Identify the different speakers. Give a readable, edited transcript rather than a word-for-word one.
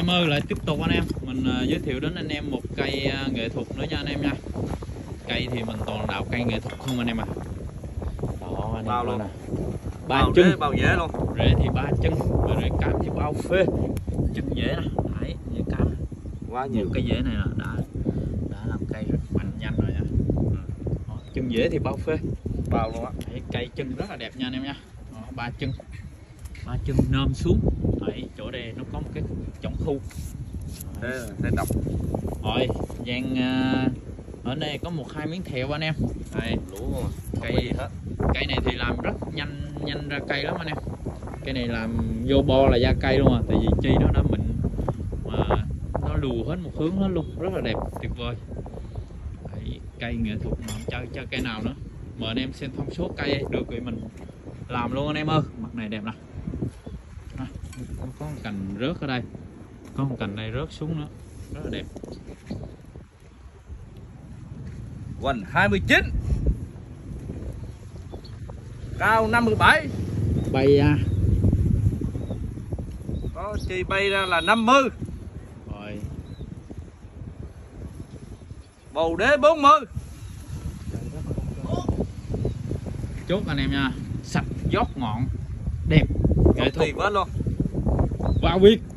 Speaker 1: Em ơi, lại tiếp tục anh em, mình giới thiệu đến anh em một cây nghệ thuật nữa nha anh em nha. Cây thì mình toàn đào cây nghệ thuật không anh em à. Đó anh em
Speaker 2: bao luôn
Speaker 1: nè. Ba chân,
Speaker 2: bao dễ luôn.
Speaker 1: rễ thì ba chân, và rễ cam thì bao phê. Chân dễ nè, đấy, dễ cam nè.
Speaker 2: Quá nhiều.
Speaker 1: Một cái dễ này là đã làm cây rất mạnh nhanh rồi nha. Đó, chân dễ thì bao phê.
Speaker 2: Bao luôn á.
Speaker 1: Cây chân rất là đẹp nha anh em nha. Đó, ba chân nôm xuống. Đấy, chỗ đây nó có một cái chống thu.
Speaker 2: Thế độc.
Speaker 1: Rồi, Giang ở đây có 1-2 miếng thẹo anh em. Đây,
Speaker 2: Lũ
Speaker 1: cây này thì làm rất nhanh ra cây lắm anh em. Cây này làm vô bo là ra cây luôn à, tại vì chi nó đã mịn mà nó lùa hết một hướng hết luôn, rất là đẹp, tuyệt vời. Đấy, cây nghệ thuật mà không chơi cây nào nữa. Mời anh em xem thông số cây được thì mình làm luôn anh em ơi. Mặt này đẹp nè. Có một cành rớt ở đây, có một cành đây rớt xuống nữa, rất là đẹp.
Speaker 2: Quần 29, cao 57,
Speaker 1: Bay
Speaker 2: có chi bay ra là 50,
Speaker 1: rồi
Speaker 2: bầu đế 40.
Speaker 1: chốt anh em nha, sạch giót ngọn đẹp, nghệ thuật
Speaker 2: quá luôn.
Speaker 1: vào việc.